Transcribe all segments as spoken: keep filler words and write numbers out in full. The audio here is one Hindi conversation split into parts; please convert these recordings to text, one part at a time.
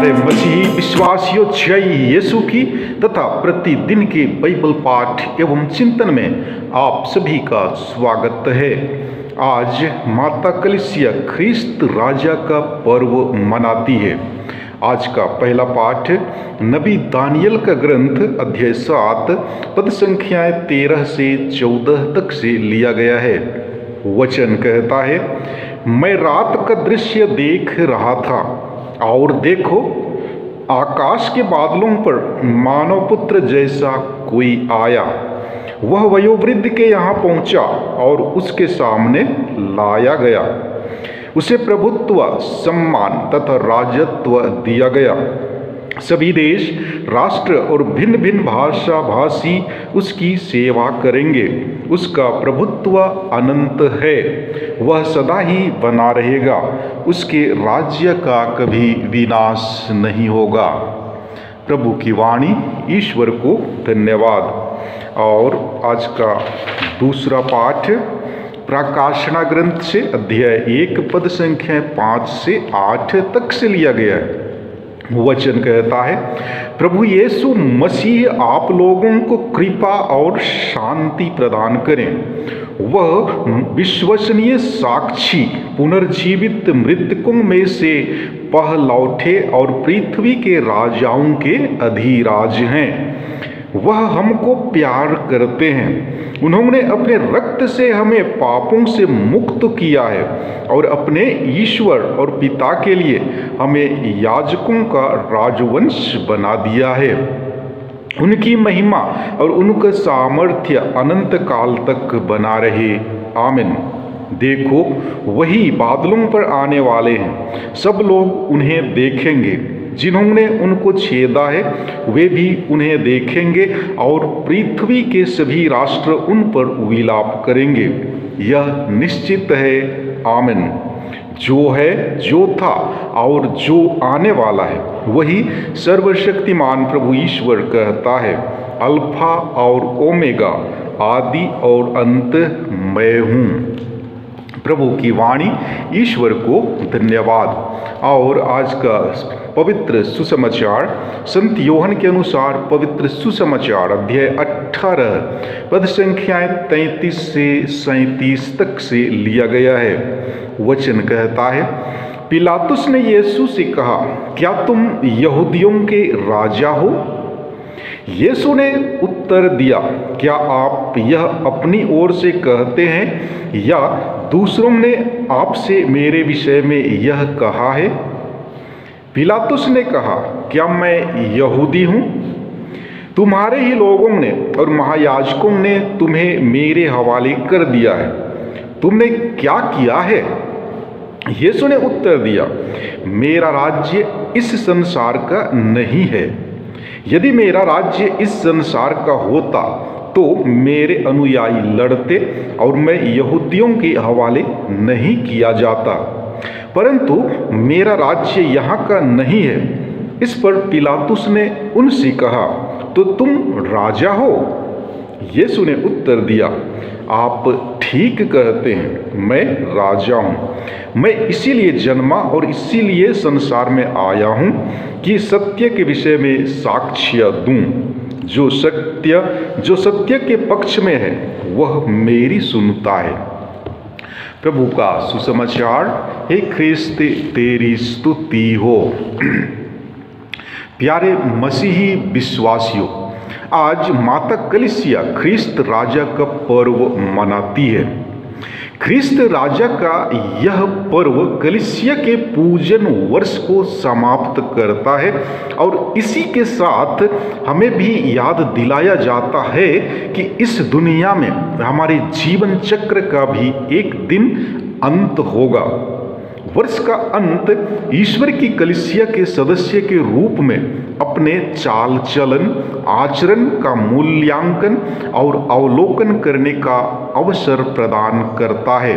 प्यारे मसीही विश्वासियों, जय यीशु की तथा प्रतिदिन के बाइबल पाठ एवं चिंतन में आप सभी का स्वागत है। आज माता कलीसिया ख्रिस्त राजा का पर्व मनाती है। आज का पहला पाठ नबी दानियल का ग्रंथ अध्याय सात पद संख्याएं तेरह से चौदह तक से लिया गया है। वचन कहता है, मैं रात का दृश्य देख रहा था और देखो, आकाश के बादलों पर मानव पुत्र जैसा कोई आया। वह वयोवृद्ध के यहाँ पहुंचा और उसके सामने लाया गया। उसे प्रभुत्व, सम्मान तथा राजत्व दिया गया। सभी देश, राष्ट्र और भिन्न भिन्न भाषा भाषी उसकी सेवा करेंगे। उसका प्रभुत्व अनंत है, वह सदा ही बना रहेगा। उसके राज्य का कभी विनाश नहीं होगा। प्रभु की वाणी। ईश्वर को धन्यवाद। और आज का दूसरा पाठ प्रकाशना ग्रंथ से अध्याय एक पद संख्या पाँच से आठ तक से लिया गया है। वचन कहता है, प्रभु यीशु मसीह आप लोगों को कृपा और शांति प्रदान करें। वह विश्वसनीय साक्षी, पुनर्जीवित मृतकों में से पहलौठे और पृथ्वी के राजाओं के अधिराज हैं। वह हमको प्यार करते हैं। उन्होंने अपने रक्त से हमें पापों से मुक्त किया है और अपने ईश्वर और पिता के लिए हमें याजकों का राजवंश बना दिया है। उनकी महिमा और उनका सामर्थ्य अनंत काल तक बना रहे। आमीन। देखो, वही बादलों पर आने वाले हैं। सब लोग उन्हें देखेंगे। जिन्होंने उनको छेदा है वे भी उन्हें देखेंगे और पृथ्वी के सभी राष्ट्र उन पर विलाप करेंगे। यह निश्चित है। आमीन। जो है, जो था और जो आने वाला है, वही सर्वशक्तिमान प्रभु ईश्वर कहता है, अल्फा और ओमेगा, आदि और अंत मैं हूँ। प्रभु की वाणी। ईश्वर को धन्यवाद। और आज का पवित्र सुसमाचार संत योहन के अनुसार पवित्र सुसमाचार अध्याय अठारह पद संख्याएं तैंतीस से सैंतीस तक से लिया गया है। वचन कहता है, पिलातुस ने यीशु से कहा, क्या तुम यहूदियों के राजा हो? यीशु ने उत्तर दिया, क्या आप यह अपनी ओर से कहते हैं या दूसरों ने आपसे मेरे विषय में यह कहा है? पिलातुस ने कहा, क्या मैं यहूदी हूँ? तुम्हारे ही लोगों ने और महायाजकों ने तुम्हें मेरे हवाले कर दिया है। तुमने क्या किया है? यीशु ने उत्तर दिया, मेरा राज्य इस संसार का नहीं है। यदि मेरा राज्य इस संसार का होता तो मेरे अनुयायी लड़ते और मैं यहूदियों के हवाले नहीं किया जाता, परंतु मेरा राज्य यहाँ का नहीं है। इस पर पिलातुस ने उनसे कहा, तो तुम राजा हो? यीशु ने उत्तर दिया, आप ठीक कहते हैं, मैं राजा हूँ। मैं इसीलिए जन्मा और इसीलिए संसार में आया हूँ कि सत्य के विषय में साक्ष्य दूँ। जो सत्य जो सत्य के पक्ष में है वह मेरी सुनता है। प्रभु का सुसमाचार। हे ख्रिस्त, तेरी स्तुति हो। प्यारे मसीही विश्वासियों, आज माता कलीसिया ख्रिस्त राजा का पर्व मनाती है। ख्रिस्त राजा का यह पर्व कलीसिया के पूजन वर्ष को समाप्त करता है और इसी के साथ हमें भी याद दिलाया जाता है कि इस दुनिया में हमारे जीवन चक्र का भी एक दिन अंत होगा। वर्ष का अंत ईश्वर की कलीसिया के सदस्य के रूप में अपने चाल चलन, आचरण का मूल्यांकन और अवलोकन करने का अवसर प्रदान करता है।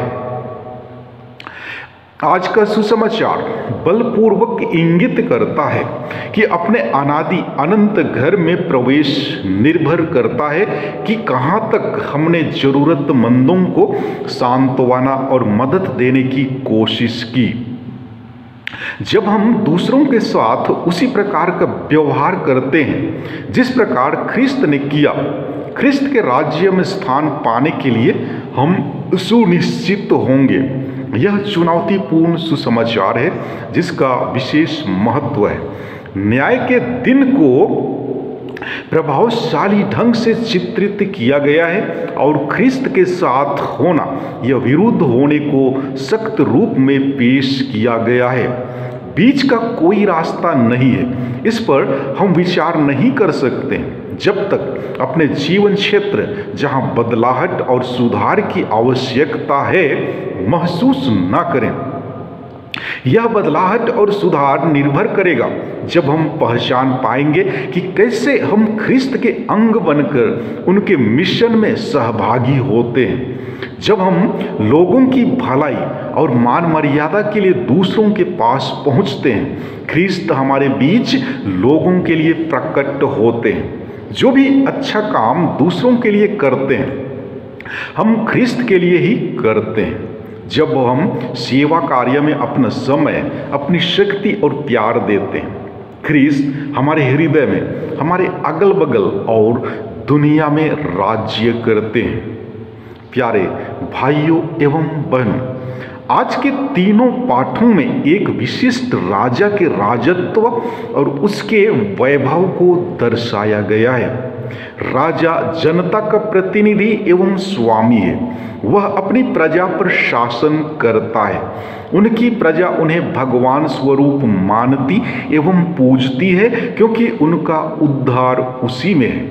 आज का सुसमाचार बलपूर्वक इंगित करता है कि अपने अनादि अनंत घर में प्रवेश निर्भर करता है कि कहाँ तक हमने जरूरतमंदों को सांत्वना और मदद देने की कोशिश की। जब हम दूसरों के साथ उसी प्रकार का व्यवहार करते हैं जिस प्रकार ख्रिस्त ने किया, ख्रिस्त के राज्य में स्थान पाने के लिए हम सुनिश्चित होंगे। यह चुनौतीपूर्ण सुसमाचार है जिसका विशेष महत्व है। न्याय के दिन को प्रभावशाली ढंग से चित्रित किया गया है और ख्रिस्त के साथ होना यह विरुद्ध होने को सख्त रूप में पेश किया गया है। बीच का कोई रास्ता नहीं है। इस पर हम विचार नहीं कर सकते जब तक अपने जीवन क्षेत्र जहां बदलाहट और सुधार की आवश्यकता है महसूस ना करें। यह बदलाहट और सुधार निर्भर करेगा जब हम पहचान पाएंगे कि कैसे हम ख्रिस्त के अंग बनकर उनके मिशन में सहभागी होते हैं। जब हम लोगों की भलाई और मान मर्यादा के लिए दूसरों के पास पहुंचते हैं, ख्रिस्त हमारे बीच लोगों के लिए प्रकट होते हैं। जो भी अच्छा काम दूसरों के लिए करते हैं हम ख्रिस्त के लिए ही करते हैं। जब हम सेवा कार्य में अपना समय, अपनी शक्ति और प्यार देते हैं, ख्रिस्त हमारे हृदय में, हमारे अगल बगल और दुनिया में राज्य करते हैं। प्यारे भाइयों एवं बहनों, आज के तीनों पाठों में एक विशिष्ट राजा के राजत्व और उसके वैभव को दर्शाया गया है। राजा जनता का प्रतिनिधि एवं स्वामी है। वह अपनी प्रजा पर शासन करता है। उनकी प्रजा उन्हें भगवान स्वरूप मानती एवं पूजती है क्योंकि उनका उद्धार उसी में है।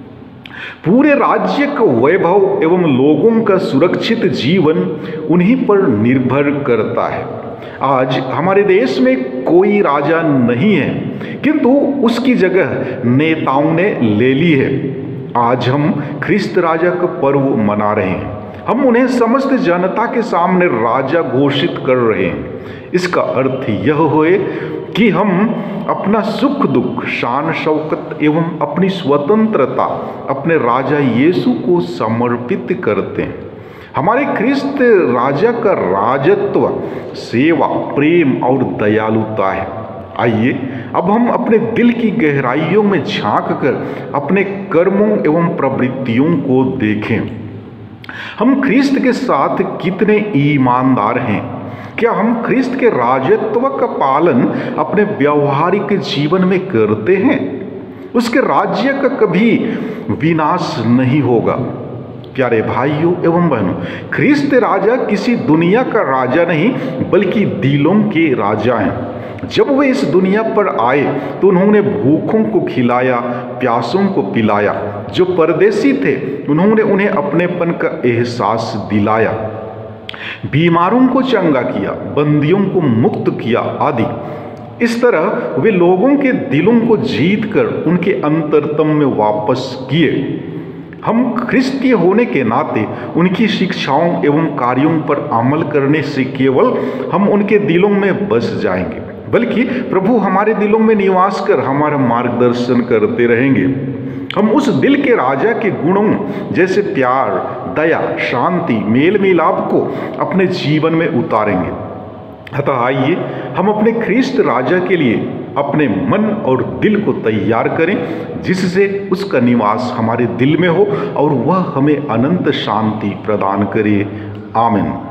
पूरे राज्य का वैभव एवं लोगों का सुरक्षित जीवन उन्हीं पर निर्भर करता है। आज हमारे देश में कोई राजा नहीं है किंतु उसकी जगह नेताओं ने ले ली है। आज हम ख्रिस्त राजा का पर्व मना रहे हैं। हम उन्हें समस्त जनता के सामने राजा घोषित कर रहे हैं। इसका अर्थ यह हुए कि हम अपना सुख दुख, शान शौकत एवं अपनी स्वतंत्रता अपने राजा यीशु को समर्पित करते हैं। हमारे ख्रिस्त राजा का राजत्व सेवा, प्रेम और दयालुता है। आइए अब हम अपने दिल की गहराइयों में झांक कर अपने कर्मों एवं प्रवृत्तियों को देखें। हम ख्रिस्त के साथ कितने ईमानदार हैं? क्या हम ख्रिस्त के राजत्व का पालन अपने व्यवहारिक जीवन में करते हैं? उसके राज्य का कभी विनाश नहीं होगा। प्यारे भाइयों एवं बहनों, ख्रिस्त राजा किसी दुनिया का राजा नहीं बल्कि दिलों के राजा हैं। जब वे इस दुनिया पर आए तो उन्होंने भूखों को खिलाया, प्यासों को पिलाया। जो परदेसी थे उन्होंने उन्हें अपनेपन का एहसास दिलाया, बीमारों को चंगा किया, बंदियों को मुक्त किया आदि। इस तरह वे लोगों के दिलों को जीत कर उनके अंतरतम में वापस किए। हम ख्रिस्तीय होने के नाते उनकी शिक्षाओं एवं कार्यों पर अमल करने से केवल हम उनके दिलों में बस जाएंगे, बल्कि प्रभु हमारे दिलों में निवास कर हमारा मार्गदर्शन करते रहेंगे। हम उस दिल के राजा के गुणों जैसे प्यार, दया, शांति, मेल मिलाप को अपने जीवन में उतारेंगे। अतः आइए हम अपने ख्रिस्त राजा के लिए अपने मन और दिल को तैयार करें, जिससे उसका निवास हमारे दिल में हो और वह हमें अनंत शांति प्रदान करे। आमीन।